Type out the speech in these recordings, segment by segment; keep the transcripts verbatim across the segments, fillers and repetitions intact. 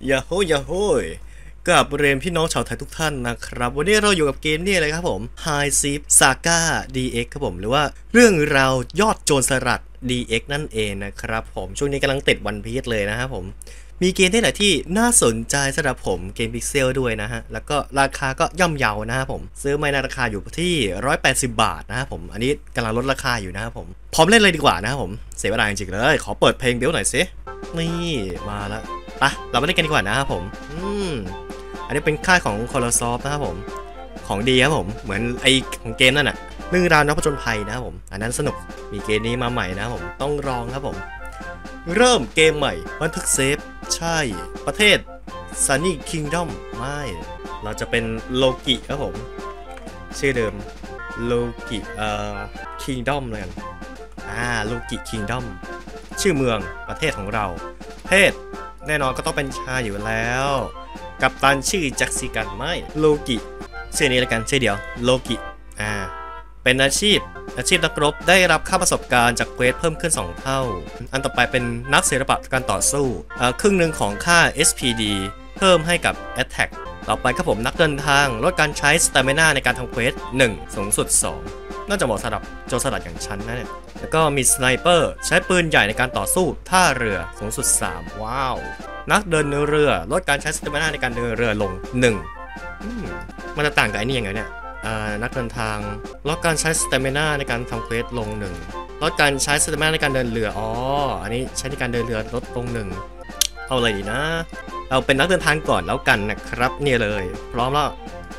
ยาโฮยาโฮยกับเรียนพี่น้องชาวไทยทุกท่านนะครับวันนี้เราอยู่กับเกมนี่เลยครับผม High Seas Saga ดี เอ็กซ์ ครับผมหรือว่าเรื่องราวยอดโจรสลัด ดี เอ็กซ์ นั่นเองนะครับผมช่วงนี้กำลังติดวันพีซเลยนะครับผมมีเกมที่ไหนที่น่าสนใจสำหรับผมเกมพิกเซลด้วยนะฮะแล้วก็ราคาก็ย่อมเยานะครับผมซื้อมาในราคาอยู่ที่หนึ่งร้อยแปดสิบบาทนะครับผมอันนี้กำลังลดราคาอยู่นะครับผมพร้อมเล่นเลยดีกว่านะครับผมเสียเวลาจริงๆเลยขอเปิดเพลงเดี๋ยวหน่อยสินี่มาแล้วปะเรามาเล่นกันดีกว่านะครับผมอืมอันนี้เป็นค่ายของ Colosoft นะครับผมของดีครับผมเหมือนไอของเกมนั่นน่ะเรื่องราวนักผจญภัยนะครับผมอันนั้นสนุกมีเกมนี้มาใหม่นะครับผมต้องลองครับผมเริ่มเกมใหม่บันทึกเซฟใช่ประเทศ Sunny Kingdom ไม่เราจะเป็นโลกิครับผมชื่อเดิมโลกิเอ่อ Kingdom เลยกันอ่าโลกิ Kingdom ชื่อเมืองประเทศของเราเพศแน่นอนก็ต้องเป็นชายอยู่แล้วกัปตันชื่อแจ็คซิกันไม่โลกิชื่อนี้ละกันชื่อเดียวโลกิอ่าเป็นอาชีพอาชีพนักรบได้รับค่าประสบการณ์จากเควสเพิ่มขึ้นสองเท่าอันต่อไปเป็นนักศิลปะการต่อสู้ครึ่งหนึ่งของค่า เอส พี ดี เพิ่มให้กับ Attack ต่อไปครับผมนักเดินทางลดการใช้ Stamina ในการทำเควสหนึ่งสูงสุดสองน่าจะเหมาะสำหรับโจรสลัดอย่างฉันนะเนี่ยแล้วก็มีสไนเปอร์ใช้ปืนใหญ่ในการต่อสู้ท่าเรือสูงสุดสามว้าวนักเดินเรือลดการใช้ Stamina ในการเดินเรือลงหนึ่งมันจะต่างกับไอ้นี่ยังไงเนี่ยนักเดินทางลดการใช้ Stamina ในการทำเควสลงหนึ่งลดการใช้ Stamina ในการเดินเรืออ๋ออันนี้ใช้ในการเดินเรือลดลงหนึ่งเอาอะไรดีนะเราเป็นนักเดินทางก่อนแล้วกันนะครับเนี่ยเลยพร้อมแล้ว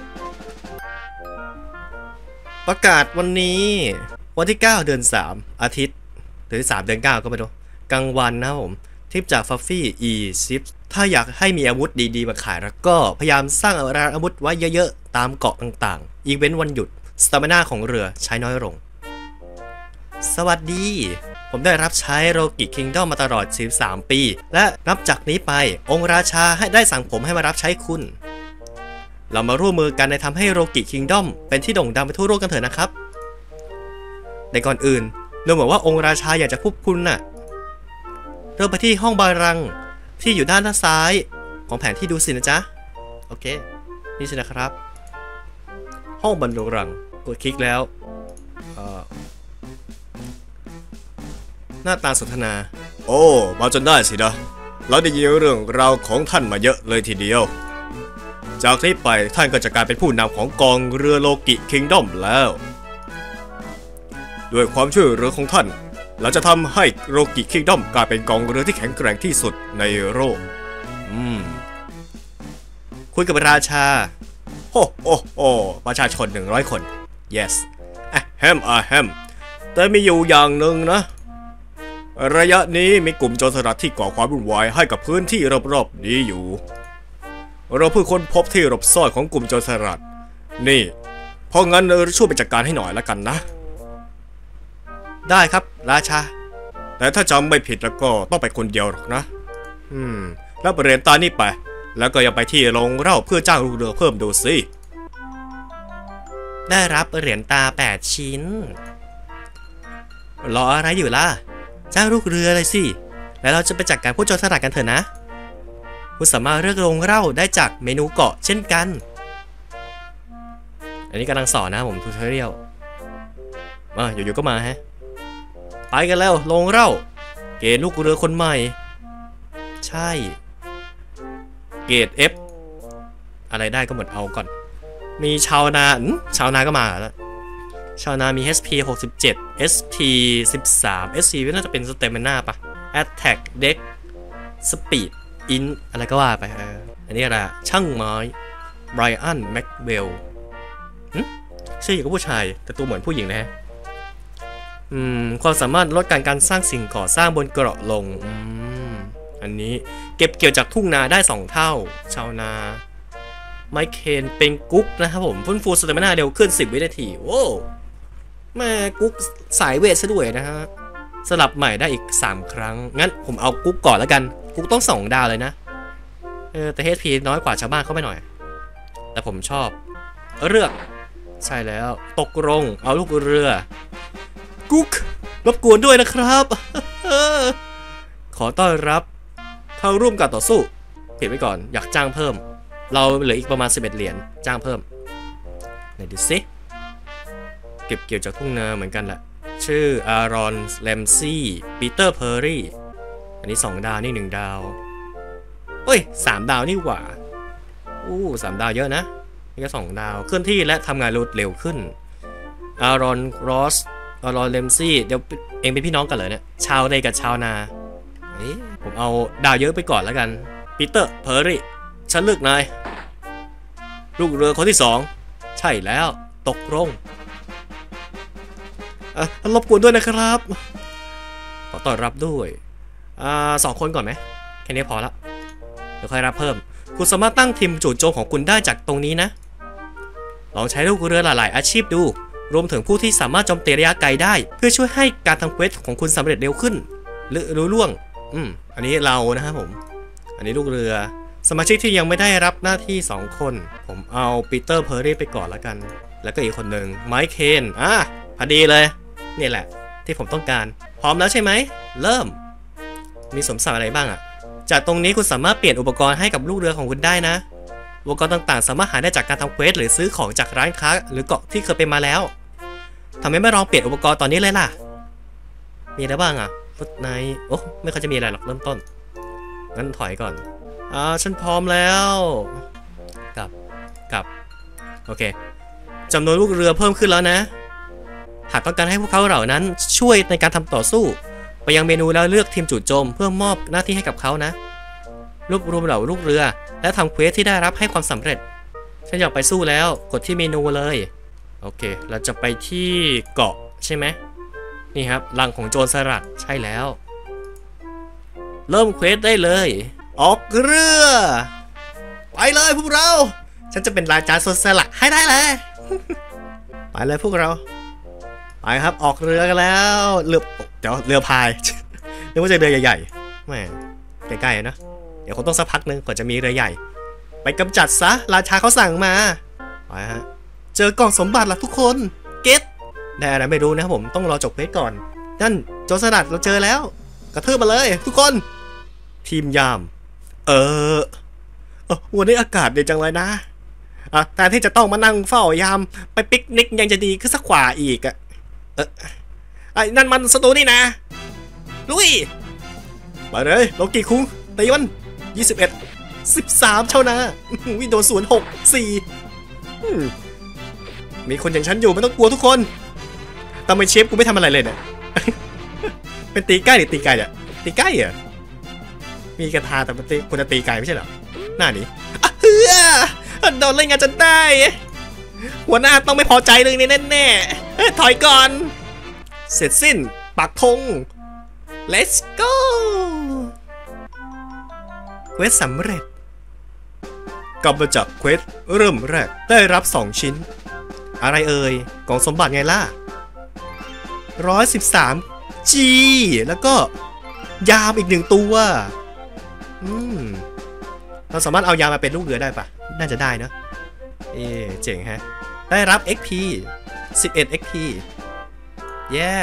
ประกาศวันนี้วันที่เก้าเดือนสามอาทิตย์หรือสามเดือนเก้าก็ไม่รู้กลางวันนะครับผมทิปจากฟัฟฟี่อีซิปถ้าอยากให้มีอาวุธดีๆมาขายแล้วก็พยายามสร้างร้านอาวุธไว้เยอะๆตามเกาะต่างๆอีเวนต์วันหยุดสตามิน่าของเรือใช้น้อยลงสวัสดีผมได้รับใช้โรกิคิงดอมมาตลอดสิบสามปีและนับจากนี้ไปองค์ราชาให้ได้สั่งผมให้มารับใช้คุณเรามาร่วมมือกันในทำให้โรกิคิงดอมเป็นที่โด่งดังไปทั่วโลกกันเถอะนะครับในก่อนอื่นดูเหมือนว่าองค์ราชาอยากจะพบคุณน่ะเริ่มไปที่ห้องบารังที่อยู่ด้านด้านซ้ายของแผนที่ดูสินะจ๊ะโอเคนี่สินะครับห้องบารังกดคลิกแล้วหน้าตาสนทนาโอ้มาจนได้สินะเราได้ยินเรื่องราวของท่านมาเยอะเลยทีเดียวจากนี้ไปท่านก็จะกลายเป็นผู้นำของกองเรือโลกิคิงดอมแล้วด้วยความช่วยเหลือของท่านเราจะทำให้โลกิคิงดอมกลายเป็นกองเรือที่แข็งแกร่งที่สุดในโลกอืมคุยกับราชาโอ้โอ้โอ้ประชาชนหนึ่งร้อยคน yes อะแฮมอะแฮมแต่มีอยู่อย่างหนึ่งนะระยะนี้มีกลุ่มโจรสลัดที่ก่อความวุ่นวายให้กับพื้นที่รอบๆนี้อยู่เราเพิ่งค้นพบที่หลบซ่อนของกลุ่มโจรสลัดนี่เพราะงั้นช่วยไปจัดการให้หน่อยละกันนะได้ครับราชาแต่ถ้าจำไม่ผิดแล้วก็ต้องไปคนเดียวหรอกนะอืมแล้วเรียนตานี่ไปแล้วก็ยังไปที่โรงเหล้าเพื่อจ้างลูกเรือเพิ่มดูสิได้รับเหรียญตาแปดชิ้นรออะไรอยู่ล่ะจ้างลูกเรือเลยสิแล้วเราจะไปจัดการผู้โจรสลัดกันเถอะนะคุณสามารถเลือกโรงเหล้าได้จากเมนูเกาะเช่นกันอันนี้กำลังสอนนะผมทูทอเรียลมาอยู่ๆก็มาฮะไปกันแล้วโรงเหล้าเกณฑ์ลูกเรือคนใหม่ใช่เกรด F อะไรได้ก็หมดเอาก่อนมีชาวนาชาวนาก็มาแล้วชาวนามี เอส พี หกสิบเจ็ด เอส พี สิบสาม เอส พี น่าจะเป็นสเตมิน่าปะ Attack Dex Speed In อะไรก็ว่าไปเอออันนี้อะไรช่างไม้ไบรอันแม็กเวลชื่ออย่างกับผู้ชายแต่ตัวเหมือนผู้หญิงนะฮะอืมความสามารถลดการการสร้างสิ่งก่อสร้างบนเกราะลงอืมอันนี้เก็บเกี่ยวจากทุ่งนาได้สองเท่าชาวนาไมเคนเป็นกุ๊กนะครับผมฟื้นฟูสเตมิน่าเร็วขึ้นสิบวินาทีโว้แม่กุ๊กสายเวทซะด้วยนะฮะสลับใหม่ได้อีกสามครั้งงั้นผมเอากุ๊กก่อนแล้วกันกุ๊กต้องสองดาวเลยนะเออแต่ เอช พี น้อยกว่าชาวบ้านเขาไปหน่อยแต่ผมชอบเลือกใช่แล้วตกลงเอาลูกเรือกุ๊กรบกวนด้วยนะครับ ขอต้อนรับเข้าร่วมการต่อสู้ปิดไว้ก่อนอยากจ้างเพิ่มเราเหลืออีกประมาณสิบเอ็ดเหรียญจ้างเพิ่มไหนดูสิเก็บเกี่ยวจากทุ่งนาเหมือนกันแหละชื่ออารอนแรมซี่ปีเตอร์เพอร์รี่อันนี้สองดาวนี่หนึ่งดาวเฮ้ยสามดาวนี่หว่าอู้สามดาวเยอะนะนี่ก็สองดาวเคลื่อนที่และทำงานรวดเร็วขึ้นอารอนรอสอารอนแรมซี่เดี๋ยวเองเป็นพี่น้องกันเหรอเนี่ยชาวไร่กับชาวนาเฮ้ยผมเอาดาวเยอะไปก่อนแล้วกันปีเตอร์เพอร์รี่ฉันเลือกนายลูกเรือคนที่สองใช่แล้วตกลงอ่ะรบกวนด้วยนะครับขอต้อนรับด้วยอ่าสองคนก่อนไหมแค่นี้พอละเดี๋ยวค่อยรับเพิ่มคุณสามารถตั้งทีมจู่โจมของคุณได้จากตรงนี้นะลองใช้ลูกเรือหลายๆอาชีพดูรวมถึงผู้ที่สามารถโจมตีระยะไกลได้เพื่อช่วยให้การทำเควสของคุณสำเร็จเร็วขึ้นหรือรู้ล่วงอืมอันนี้เรานะครับผมอันนี้ลูกเรือสมาชิกที่ยังไม่ได้รับหน้าที่สองคนผมเอาปีเตอร์เพอร์รี่ไปก่อนแล้วกันแล้วก็อีกคนหนึ่งไมค์เคนอ่ะพอดีเลยนี่แหละที่ผมต้องการพร้อมแล้วใช่ไหมเริ่มมีสมศักดิ์อะไรบ้างอ่ะจากตรงนี้คุณสามารถเปลี่ยนอุปกรณ์ให้กับลูกเรือของคุณได้นะอุปกรณ์ต่างๆสามารถหาได้จากการทำเควสหรือซื้อของจากร้านค้าหรือเกาะที่เคยไปมาแล้วทำไมไม่ลองเปลี่ยนอุปกรณ์ตอนนี้เลยล่ะมีอะไรบ้างอ่ะฟุตไนท์โอ้ไม่ค่อยจะมีอะไรหรอกเริ่มต้นงั้นถอยก่อนอ่าฉันพร้อมแล้วกลับกลับโอเคจำนวนลูกเรือเพิ่มขึ้นแล้วนะหากต้องการให้พวกเขาเหล่านั้นช่วยในการทำต่อสู้ไปยังเมนูแล้วเลือกทีมจู่โจมเพื่อมอบหน้าที่ให้กับเขานะรวบรวมเหล่าลูกเรือและทำเควสที่ได้รับให้ความสำเร็จฉันอยากไปสู้แล้วกดที่เมนูเลยโอเคเราจะไปที่เกาะใช่ไหมนี่ครับรังของโจรสลัดใช่แล้วเริ่มเควสได้เลยออกเรือไปเลยพวกเราฉันจะเป็นราชาโจรสลัดให้ได้เลยไปเลยพวกเราไปครับออกเรือกันแล้วเรือเดี๋ยวเรือพายนึกว่าจะเรือใหญ่ๆแหมใกล้ๆนะเดี๋ยวคงต้องสักพักนึงก่อนจะมีเรือใหญ่ไปกำจัดซะราชาเขาสั่งมาไปฮะเจอกล่องสมบัติล่ะทุกคนเก็ตได้อะไรไม่รู้นะครับผมต้องรอจบเควสก่อนนั่นโจรสลัดเราเจอแล้วกระทืบมาเลยทุกคนทีมยามเออเออวันนี้อากาศดีจังเลยนะอ่ะแทนที่จะต้องมานั่งเฝ้ายามไปปิกนิกยังจะดีขึ้นสักกว่าอีกอ่ะเออไอ้นั่นมันศัตรูนี่นะลุยไปเลยโลกิคุงตีมันยี่สิบเอ็ดสิบสามเท่านะวิโดนศูนย์หกสี่มีคนอย่างฉันอยู่ไม่ต้องกลัวทุกคนทำไมเชฟกูไม่ทำอะไรเลยเนี่ยเป็นตีใกล้หรือตีไกลเนี่ยตีใกล้เหรอมีกระทาแต่มันตีคุณจะตีไกลไม่ใช่เหรอหน้านี้เฮ้อโดนเล่นงานจนได้หัวหน้าต้องไม่พอใจเรื่องนี้แน่ๆถอยก่อนเสร็จสิ้นปักธง let's go เควสสำเร็จกลับมาจากเควสเริ่มแรกได้รับสองชิ้นอะไรเอ่ยกล่องสมบัติไงล่ะหนึ่งร้อยสิบสาม จี แล้วก็ยามอีกหนึ่งตัวอืมเราสามารถเอายามมาเป็นลูกเรือได้ปะน่าจะได้เนอะเอ๊เจ๋งฮะได้รับ เอ็กซ์ พี สิบเอ็ด เอ็กซ์ พี เย้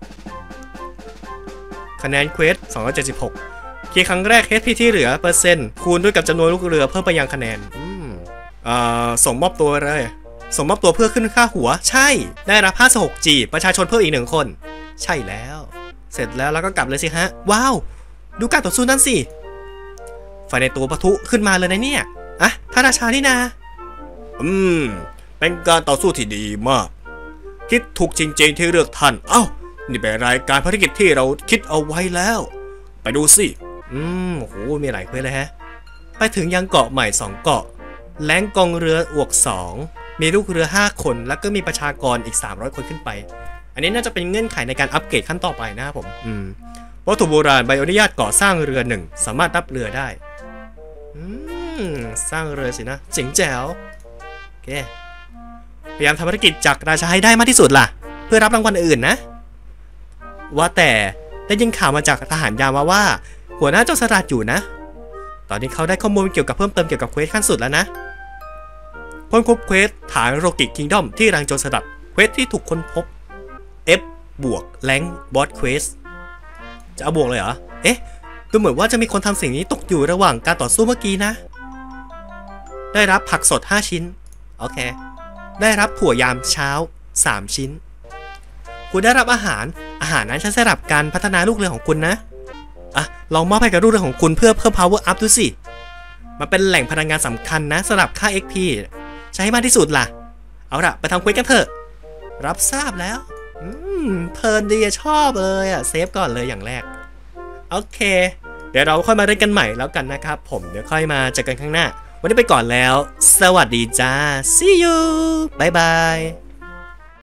คะแนนเควสสองร้อยเจ็ดสิบหกเคลียร์ครั้งแรก เอช พี ที่เหลือเปอร์เซ็นต์คูณด้วยกับจำนวนลูกเรือเพิ่มไปยังคะแนนอืมอ่าส่งมอบตัวเลยส่งมอบตัวเพื่อขึ้นค่าหัวใช่ได้รับ ห้าสิบหก จี ประชาชนเพิ่มอีกหนึ่งคนใช่แล้วเสร็จแล้วเราก็กลับเลยสิฮะว้าวดูการต่อสู้นั่นสิไฟในตัวปะทุขึ้นมาเลยนะเนี่ยอะท่านราชานี่นาอืมเป็นการต่อสู้ที่ดีมากคิดถูกจริงๆที่เลือกท่านเอ้านี่เป็นรายการภารกิจที่เราคิดเอาไว้แล้วไปดูสิอืมโอ้โหมีหลายเควสเลยฮะไปถึงยังเกาะใหม่สองเกาะแล้งกองเรืออวกสองมีลูกเรือห้าคนแล้วก็มีประชากรอีกสามร้อยคนขึ้นไปอันนี้น่าจะเป็นเงื่อนไขในการอัปเกรดขั้นต่อไปนะครับผมอืมวัตถุโบราณใบอนุญาตก่อสร้างเรือหนึ่งสามารถรับเรือได้อืมสร้างเรือสินะเจ๋งแจ๋วโอเคพยายามทำภารกิจจากราชาให้ได้มากที่สุดล่ะเพื่อรับรางวัลอื่นนะว่าแต่ได้ยินข่าวมาจากทหารยามมาว่าหัวหน้าโจรสลัดอยู่นะตอนนี้เขาได้ข้อมูลเกี่ยวกับเพิ่มเติมเกี่ยวกับเควสขั้นสุดแล้วนะค้นพบเควสฐานโรกิคิงดอมที่รังโจรสลัดเควสที่ถูกค้นพบ F บวกแรงบอสเควสจะเอาบวกเลยเหรอเอ๊ะดูดูเหมือนว่าจะมีคนทำสิ่งนี้ตกอยู่ระหว่างการต่อสู้เมื่อกี้นะได้รับผักสดห้าชิ้นโอเคได้รับถั่วยามเช้าสามชิ้นคุณได้รับอาหารอาหารนั้นใช้สำหรับการพัฒนาลูกเรือของคุณนะอ่ะลองมอบให้กับลูกเรือของคุณเพื่อเพิ่ม power up ดูสิมันเป็นแหล่งพลังงานสำคัญนะสำหรับค่า เอ็กซ์ พี ใช้ให้มากที่สุดล่ะเอาล่ะไปทำเควสกันเถอะรับทราบแล้วอืมเพลินดีชอบเลยอ่ะเซฟก่อนเลยอย่างแรกโอเคเดี๋ยวเราค่อยมาเล่นกันใหม่แล้วกันนะครับผมเดี๋ยวค่อยมาเจอกันข้างหน้าวันนี้ไปก่อนแล้วสวัสดีจ้า see you บายบาย